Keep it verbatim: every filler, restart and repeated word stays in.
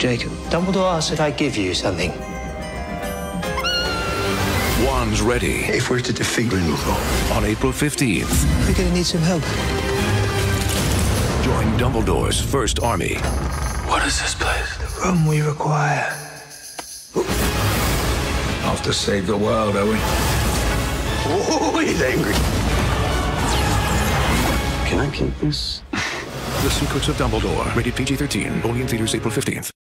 Jacob, Dumbledore asked that I give you something. Wands ready. If we're to defeat Dumbledore On April fifteenth. We're gonna need some help. Join Dumbledore's first army. What is this place? The room we require. Off to save the world, are we? Oh, he's angry. Can I keep this? The Secrets of Dumbledore. Rated P G thirteen. Only in theaters April fifteenth.